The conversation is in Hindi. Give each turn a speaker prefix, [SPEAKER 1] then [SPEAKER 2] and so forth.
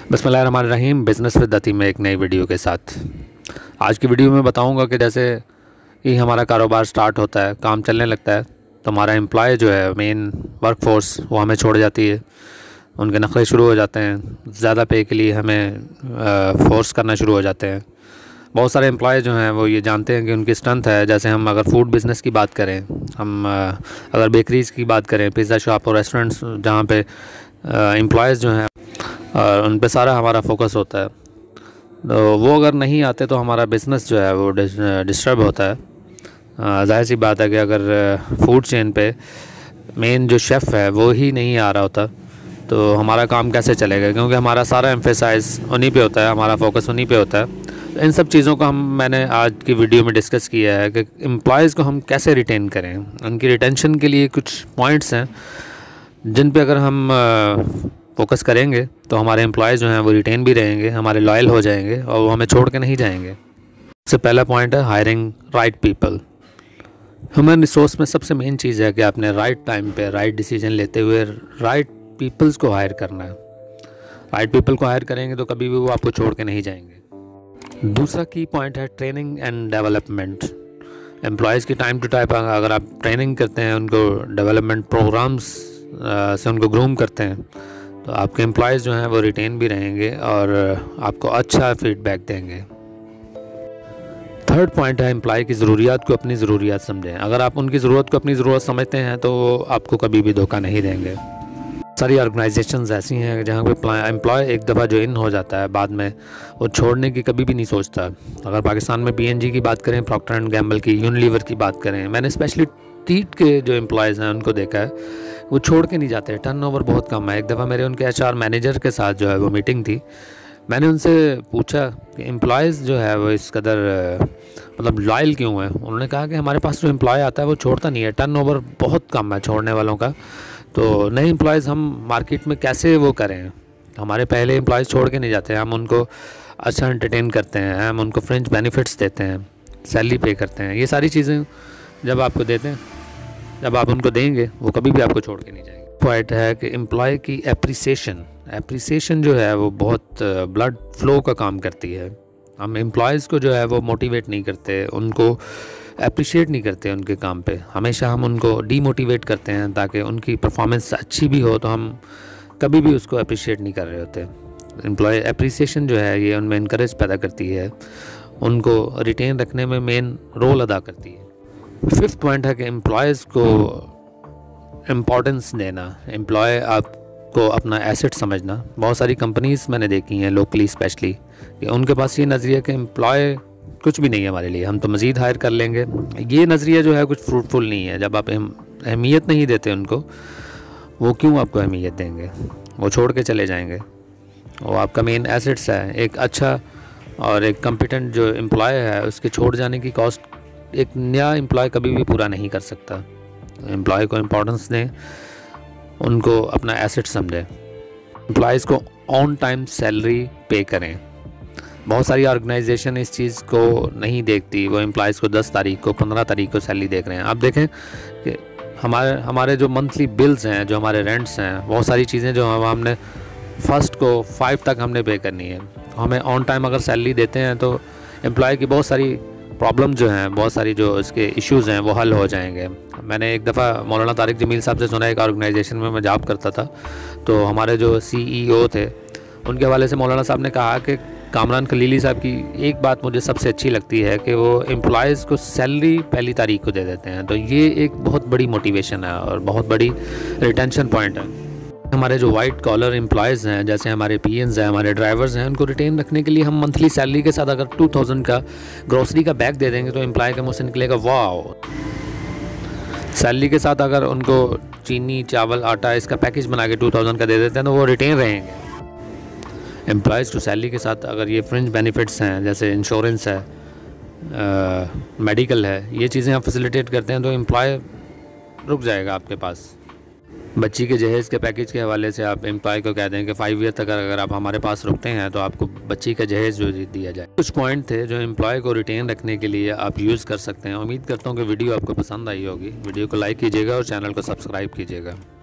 [SPEAKER 1] बिस्मिल्लाहिर्रहमानिर्रहीम। बिज़नेस विद अती में एक नई वीडियो के साथ आज की वीडियो में बताऊंगा कि जैसे ही हमारा कारोबार स्टार्ट होता है, काम चलने लगता है, तो हमारा एम्प्लॉय जो है, मेन वर्क फोर्स, वो हमें छोड़ जाती है। उनके नखरे शुरू हो जाते हैं, ज़्यादा पे के लिए हमें फ़ोर्स करना शुरू हो जाते हैं। बहुत सारे एम्प्लॉय जो हैं वो ये जानते हैं कि उनकी स्ट्रेंथ है। जैसे हम अगर फूड बिज़नेस की बात करें, हम अगर बेकरीज़ की बात करें, पिज़्ज़ा शॉप और रेस्टोरेंट्स जहाँ पे एम्प्लॉयज़ जो हैं और उन पे सारा हमारा फोकस होता है, तो वो अगर नहीं आते तो हमारा बिज़नेस जो है वो डिस्टर्ब होता है। ज़ाहिर सी बात है कि अगर फूड चेन पे मेन जो शेफ़ है वो ही नहीं आ रहा होता तो हमारा काम कैसे चलेगा, क्योंकि हमारा सारा एम्फेसाइज़ उन्हीं पे होता है, हमारा फोकस उन्हीं पे होता है। तो इन सब चीज़ों को मैंने आज की वीडियो में डिस्कस किया है कि एम्प्लॉयज़ को हम कैसे रिटेन करें। उनकी रिटेंशन के लिए कुछ पॉइंट्स हैं जिन पे अगर हम फोकस करेंगे तो हमारे एम्प्लॉयज़ जो हैं वो रिटेन भी रहेंगे, हमारे लॉयल हो जाएंगे और वो हमें छोड़ के नहीं जाएंगे। सबसे पहला पॉइंट है hiring right people. Human resource में सबसे मेन चीज़ है कि आपने राइट टाइम पे राइट डिसीजन लेते हुए राइट पीपल्स को हायर करना है। राइट पीपल को हायर करेंगे तो कभी भी वो आपको छोड़ के नहीं जाएंगे। दूसरा की पॉइंट है ट्रेनिंग एंड डेवलपमेंट। एम्प्लॉयज़ की टाइम टू टाइम अगर आप ट्रेनिंग करते हैं, उनको डेवलपमेंट प्रोग्राम्स से उनको ग्रूम करते हैं, तो आपके एम्प्लॉयज़ जो हैं वो रिटेन भी रहेंगे और आपको अच्छा फीडबैक देंगे। थर्ड पॉइंट है एम्प्लॉय की ज़रूरियात को अपनी ज़रूरियात समझें। अगर आप उनकी ज़रूरत को अपनी ज़रूरत समझते हैं तो वो आपको कभी भी धोखा नहीं देंगे। सारी ऑर्गेनाइजेशंस ऐसी हैं जहाँ पे एम्प्लॉय एक दफ़ा जो इन हो जाता है, बाद में वो छोड़ने की कभी भी नहीं सोचता। अगर पाकिस्तान में PNG की बात करें, प्रॉक्टर एंड गैम्बल की, यूनिलीवर की बात करें, मैंने स्पेशली टीट के जो एम्प्लॉयज़ हैं उनको देखा है, वो छोड़ के नहीं जाते। टर्नओवर बहुत कम है। एक दफ़ा मेरे उनके HR मैनेजर के साथ जो है वो मीटिंग थी। मैंने उनसे पूछा कि एम्प्लॉयज़ जो है वो इस कदर मतलब लॉयल क्यों है। उन्होंने कहा कि हमारे पास जो एम्प्लॉय आता है वो छोड़ता नहीं है, टर्नओवर बहुत कम है छोड़ने वालों का। तो नए एम्प्लॉयज़ हम मार्केट में कैसे वो करें। हमारे पहले एम्प्लॉयज़ छोड़ के नहीं जाते, हम उनको अच्छा एंटरटेन करते हैं, हम उनको फ्रेंच बेनिफिट्स देते हैं, सैलरी पे करते हैं। ये सारी चीज़ें जब आपको देते हैं, जब आप उनको देंगे, वो कभी भी आपको छोड़ के नहीं जाएंगे। पॉइंट है कि एम्प्लॉय की एप्रिसिएशन जो है वो बहुत ब्लड फ्लो का काम करती है। हम एम्प्लॉयज़ को जो है वो मोटिवेट नहीं करते, उनको अप्रिशिएट नहीं करते उनके काम पे। हमेशा हम उनको डीमोटिवेट करते हैं ताकि उनकी परफॉर्मेंस अच्छी भी हो, तो हम कभी भी उसको अप्रिशिएट नहीं कर रहे होते। एम्प्लॉय एप्रिसिएशन जो है ये उनमें इनकरेज पैदा करती है, उनको रिटेन रखने में मेन रोल अदा करती है। फिफ्थ पॉइंट है कि एम्प्लॉयज़ को इम्पोर्टेंस देना, एम्प्लॉय आपको अपना एसेट समझना। बहुत सारी कंपनीज़ मैंने देखी हैं लोकली स्पेशली, कि उनके पास ये नज़रिया कि एम्प्लॉय कुछ भी नहीं है हमारे लिए, हम तो मज़ीद हायर कर लेंगे। ये नज़रिया जो है कुछ फ्रूटफुल नहीं है। जब आप अहमियत नहीं देते उनको, वो क्यों आपको अहमियत देंगे, वो छोड़ के चले जाएंगे। वो आपका मेन एसेट्स है। एक अच्छा और एक कॉम्पिटेंट जो एम्प्लॉय है, उसके छोड़ जाने की कॉस्ट एक नया एम्प्लॉय कभी भी पूरा नहीं कर सकता। एम्प्लॉय को इम्पोर्टेंस दें, उनको अपना एसेट समझें। एम्प्लॉयज़ को ऑन टाइम सैलरी पे करें। बहुत सारी ऑर्गेनाइजेशन इस चीज़ को नहीं देखती, वो एम्प्लॉयज़ को 10 तारीख को, 15 तारीख को सैलरी देख रहे हैं। आप देखें कि हमारे जो मंथली बिल्स हैं, जो हमारे रेंट्स हैं, बहुत सारी चीज़ें जो हमने 1 को 5 तक हमने पे करनी है। तो हमें ऑन टाइम अगर सैलरी देते हैं तो एम्प्लॉय की बहुत सारी प्रॉब्लम जो हैं, बहुत सारी जो इसके इश्यूज़ हैं वो हल हो जाएंगे। मैंने एक दफ़ा मौलाना तारिक जमील साहब से सुना, एक ऑर्गेनाइजेशन में मैं जॉब करता था, तो हमारे जो CEO थे उनके हवाले से मौलाना साहब ने कहा कि कामरान खलीली साहब की एक बात मुझे सबसे अच्छी लगती है कि वो एम्प्लॉयज़ को सैलरी पहली तारीख को दे देते हैं। तो ये एक बहुत बड़ी मोटिवेशन है और बहुत बड़ी रिटेंशन पॉइंट है। हमारे जो वाइट कॉलर एम्प्लॉयज़ हैं, जैसे हमारे PNs हैं, हमारे ड्राइवर्स हैं, उनको रिटेन रखने के लिए हम मंथली सैलरी के साथ अगर 2000 का ग्रोसरी का बैग दे देंगे तो एम्प्लॉय के मुँह से निकलेगा वाओ। सैलरी के साथ अगर उनको चीनी, चावल, आटा इसका पैकेज बना के 2000 का दे देते हैं तो वो रिटेन रहेंगे। एम्प्लॉयज़ को सैलरी के साथ अगर ये फ्रिंज बेनिफिट्स हैं, जैसे इंश्योरेंस है, मेडिकल है, ये चीज़ें आप फैसिलिटेट करते हैं तो एम्प्लॉय रुक जाएगा आपके पास। बच्ची के जहेज़ के पैकेज के हवाले से आप एम्प्लॉय को कह दें कि 5 ईयर तक अगर आप हमारे पास रुकते हैं तो आपको बच्ची का जहेज़ जो दिया जाए। कुछ पॉइंट थे जो एम्प्लॉय को रिटेन रखने के लिए आप यूज़ कर सकते हैं। उम्मीद करता हूँ कि वीडियो आपको पसंद आई होगी। वीडियो को लाइक कीजिएगा और चैनल को सब्सक्राइब कीजिएगा।